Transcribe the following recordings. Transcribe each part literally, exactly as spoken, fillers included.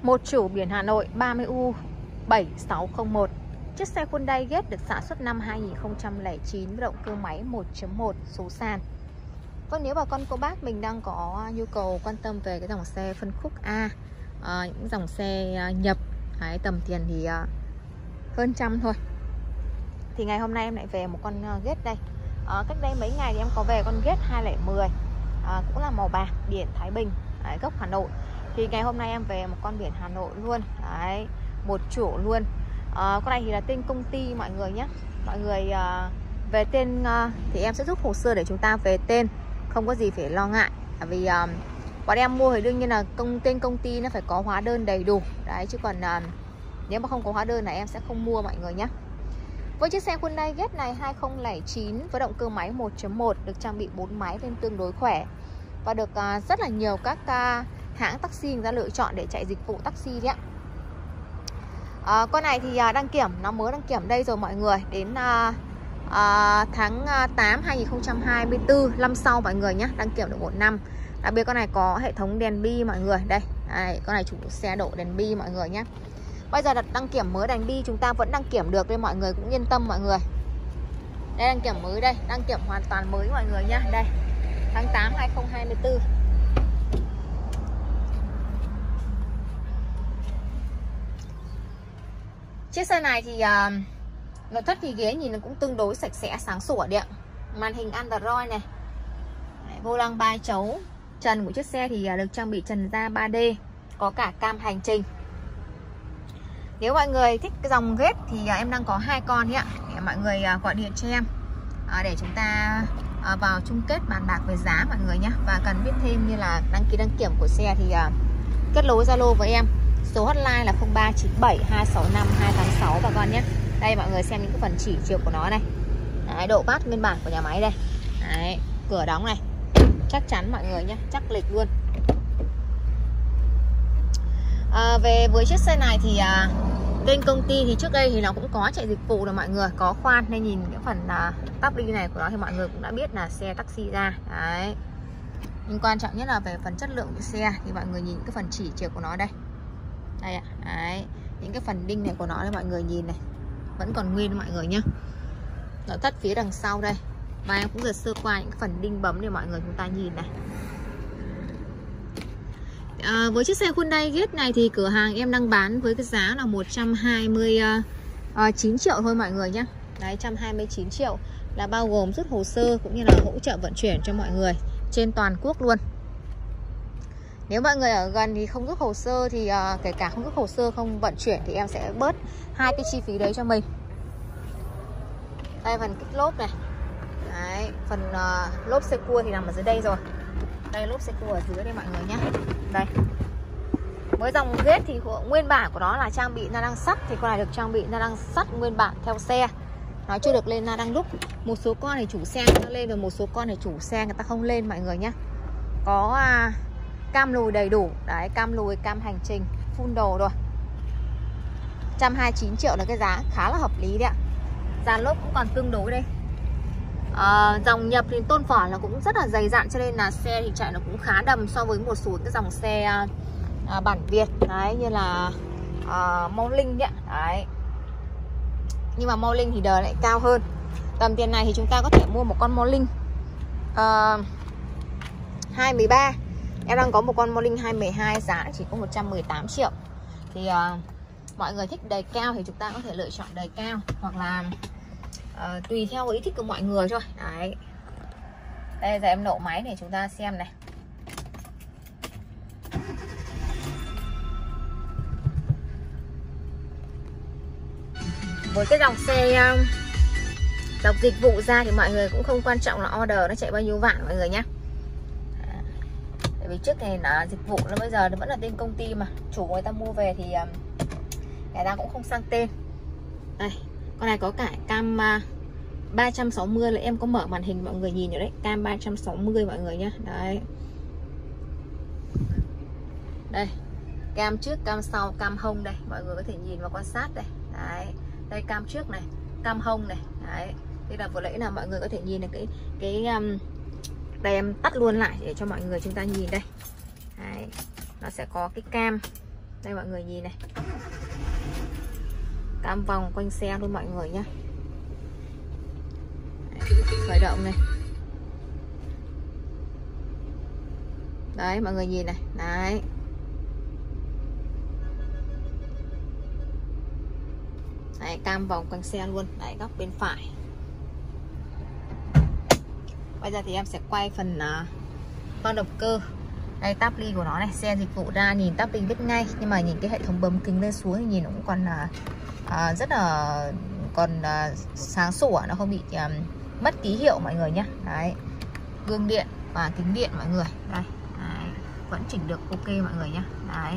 Một chủ biển Hà Nội ba mươi U bảy sáu không một. Chiếc xe Hyundai Getz được sản xuất năm hai nghìn không trăm lẻ chín, động cơ máy một chấm một, số sàn. Vâng, nếu bà con cô bác mình đang có nhu cầu quan tâm về cái dòng xe phân khúc A, à, những dòng xe nhập, đấy, tầm tiền thì uh, hơn trăm thôi, thì ngày hôm nay em lại về một con uh, Getz đây. À, cách đây mấy ngày thì em có về con Getz hai không một không, à, cũng là màu bạc, biển Thái Bình, đấy, gốc Hà Nội. Thì ngày hôm nay em về một con biển Hà Nội luôn, đấy, một chủ luôn. À, con này thì là tên công ty mọi người nhé. Mọi người uh, về tên uh, thì em sẽ giúp hồ sơ để chúng ta về tên, không có gì phải lo ngại. Bởi vì uh, bọn em mua thì đương nhiên là công tên công ty nó phải có hóa đơn đầy đủ. Đấy, chứ còn uh, nếu mà không có hóa đơn là em sẽ không mua mọi người nhé. Với chiếc xe Hyundai Getz này hai không không chín với động cơ máy một chấm một, được trang bị bốn máy nên tương đối khỏe, và được uh, rất là nhiều các uh, hãng taxi người ta lựa chọn để chạy dịch vụ taxi đấy ạ. À, con này thì uh, đăng kiểm, nó mới đăng kiểm đây rồi mọi người, đến uh, uh, tháng tám hai nghìn không trăm hai mươi tư, năm sau mọi người nhé, đăng kiểm được một năm. Đặc biệt con này có hệ thống đèn bi mọi người, đây, đây con này chủ xe độ đèn bi mọi người nhé. Bây giờ đặt đăng kiểm mới đèn bi chúng ta vẫn đăng kiểm được nên mọi người cũng yên tâm mọi người. Đây đăng kiểm mới đây, đăng kiểm hoàn toàn mới mọi người nhé. Đây, tháng tám hai nghìn không trăm hai mươi tư. Chiếc xe này thì uh, nội thất thì ghế nhìn nó cũng tương đối sạch sẽ, sáng sủa đấy ạ. Màn hình Android này, đấy, vô lăng ba chấu. Trần của chiếc xe thì uh, được trang bị trần da ba D, có cả cam hành trình. Nếu mọi người thích cái dòng Getz thì uh, em đang có hai con đấy ạ. Để mọi người uh, gọi điện cho em uh, để chúng ta uh, vào chung kết bàn bạc về giá mọi người nhé. Và cần biết thêm như là đăng ký đăng kiểm của xe thì uh, kết nối Zalo với em. Số hotline là không ba chín bảy hai sáu năm hai tám sáu bà con nhé. Đây mọi người xem những cái phần chỉ chiều của nó này. Đấy, độ bát nguyên bản của nhà máy đây. Đấy, cửa đóng này. Chắc chắn mọi người nhé, chắc lịch luôn. À, về với chiếc xe này thì à, bên công ty thì trước đây thì nó cũng có chạy dịch vụ rồi mọi người, có khoan, nên nhìn cái phần à, tắp đi này của nó thì mọi người cũng đã biết là xe taxi ra. Đấy. Nhưng quan trọng nhất là về phần chất lượng của xe thì mọi người nhìn cái phần chỉ chiều của nó đây. Đây ạ, đấy, những cái phần đinh này của nó đây mọi người nhìn này, vẫn còn nguyên mọi người nhé. Nội thất phía đằng sau đây, và em cũng vừa sơ qua những cái phần đinh bấm để mọi người chúng ta nhìn này. À, với chiếc xe Hyundai Getz này thì cửa hàng em đang bán với cái giá là một trăm hai mươi chín triệu thôi mọi người nhé. Đấy, một trăm hai mươi chín triệu là bao gồm rút hồ sơ cũng như là hỗ trợ vận chuyển cho mọi người trên toàn quốc luôn. Nếu mọi người ở gần thì không rút hồ sơ thì uh, kể cả không rút hồ sơ không vận chuyển thì em sẽ bớt hai cái chi phí đấy cho mình. Đây phần kích lốp này. Đấy, phần uh, lốp xe cua thì nằm ở dưới đây rồi. Đây lốp xe cua ở dưới đây mọi người nhé. Đây. Với dòng Getz thì nguyên bản của nó là trang bị la răng sắt, thì con này được trang bị la răng sắt nguyên bản theo xe. Nó chưa được lên la răng đúc. Một số con thì chủ xe người ta lên rồi, một số con thì chủ xe người ta không lên mọi người nhé. Có uh, cam lùi đầy đủ, đấy, cam lùi, cam hành trình, full đồ rồi. một trăm hai mươi chín triệu là cái giá khá là hợp lý đấy ạ. Dàn lốp cũng còn tương đối đây. À, dòng nhập thì tôn phỏ là cũng rất là dày dặn, cho nên là xe thì chạy nó cũng khá đầm so với một số cái dòng xe à, bản Việt đấy, như là à, Mau Linh đấy. Đấy. Nhưng mà Mau Linh thì đời lại cao hơn. Tầm tiền này thì chúng ta có thể mua một con Mau Linh à, hai một ba. Em đang có một con Mau Linh hai một hai, giá chỉ có một trăm mười tám triệu. Thì uh, mọi người thích đời cao thì chúng ta có thể lựa chọn đời cao, hoặc là uh, tùy theo ý thích của mọi người thôi. Đấy. Đây giờ em nổ máy để chúng ta xem này. Với cái dòng xe uh, dòng dịch vụ ra thì mọi người cũng không quan trọng là order nó chạy bao nhiêu vạn mọi người nhé. Tại vì trước này là dịch vụ, nó bây giờ nó vẫn là tên công ty mà chủ người ta mua về thì um, người ta cũng không sang tên. Đây, con này có cả cam uh, ba trăm sáu mươi, là em có mở màn hình mọi người nhìn rồi đấy, cam ba trăm sáu mươi mọi người nhé. Đấy. Đây, cam trước, cam sau, cam hông đây, mọi người có thể nhìn và quan sát đây. Đấy, đây cam trước này, cam hông này. Đấy, đây là vừa nãy là mọi người có thể nhìn được cái cái um, đây em tắt luôn lại để cho mọi người chúng ta nhìn đây. Đấy, nó sẽ có cái cam Đây mọi người nhìn này, cam vòng quanh xe luôn mọi người nhé. Khởi động này. Đấy mọi người nhìn này. Đấy. Đấy, cam vòng quanh xe luôn. Đấy, góc bên phải. Bây giờ thì em sẽ quay phần uh, khoang động cơ. Đây táp ly của nó này, xe dịch vụ ra nhìn táp ly biết ngay, nhưng mà nhìn cái hệ thống bấm kính lên xuống thì nhìn nó cũng còn uh, uh, rất là còn uh, sáng sủa, nó không bị uh, mất ký hiệu mọi người nhé. Đấy, gương điện và kính điện mọi người. Đây, đấy, vẫn chỉnh được ok mọi người nhé. Đấy.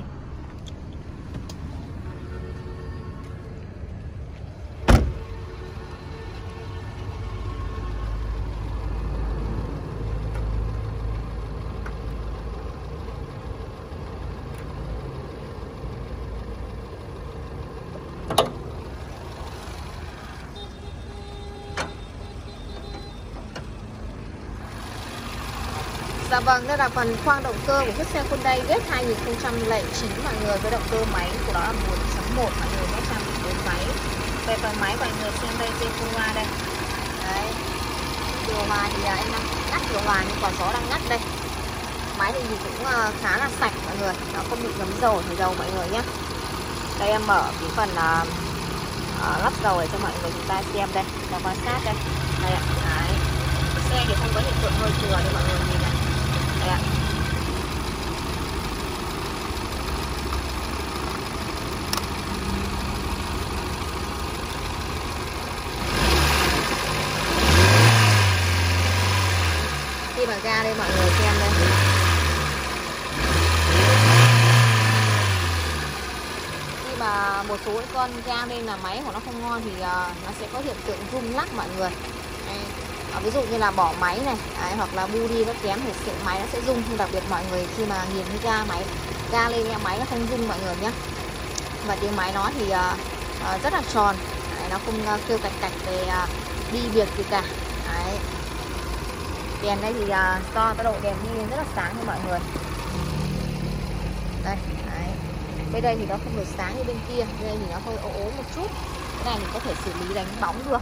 Dạ vâng, đây là phần khoang động cơ của chiếc xe Hyundai Getz hai nghìn không trăm lẻ chín mọi người, với động cơ máy của nó là một chấm một mọi người, nó trang bị bốn máy. Về phần máy mọi người xem đây, trên phun hoa đây. Đấy. Điều hòa thì em đang ngắt điều hòa nhưng quả gió đang ngắt đây. Máy thì cũng khá là sạch mọi người, nó không bị ngấm dầu thì đâu mọi người nhé. Đây em mở cái phần uh, uh, lắp dầu để cho mọi người chúng ta xem đây, và quan sát đây. Đây ạ. Đấy. Xe thì không có hiện tượng hơi chừa đây mọi người nhìn này. Đây ạ. Khi mà ga đây mọi người xem đây. Khi mà một số con ga lên là máy của nó không ngon thì uh, nó sẽ có hiện tượng rung lắc mọi người. Đây. À, ví dụ như là bỏ máy này, đấy, hoặc là bu đi nó kém thì sẽ, máy nó sẽ rung. Nhưng đặc biệt mọi người khi mà nhìn cái ga máy ga lên nghe máy nó không rung mọi người nhé. Và tiếng máy nó thì uh, uh, rất là tròn, đấy, nó không uh, kêu cạch cạch về uh, đi việc gì cả. Đấy. Đèn đây thì uh, do cái độ đèn đi rất là sáng cho mọi người. Đây, đấy. Bên đây thì nó không được sáng như bên kia, bên đây thì nó hơi ố ố một chút. Cái này thì có thể xử lý đánh bóng được.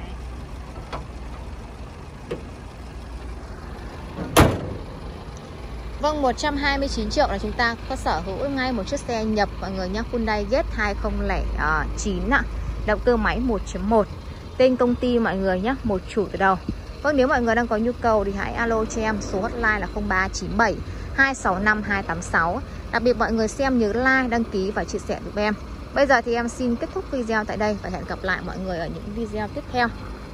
Vâng, một trăm hai mươi chín triệu là chúng ta có sở hữu ngay một chiếc xe nhập mọi người nhé, Hyundai Getz hai nghìn không trăm lẻ chín ạ. Động cơ máy một chấm một. Tên công ty mọi người nhé, một chủ từ đầu. Vâng, nếu mọi người đang có nhu cầu thì hãy alo cho em, số hotline là không ba chín bảy hai sáu năm hai tám sáu. Đặc biệt mọi người xem nhớ like, đăng ký và chia sẻ giúp em. Bây giờ thì em xin kết thúc video tại đây và hẹn gặp lại mọi người ở những video tiếp theo.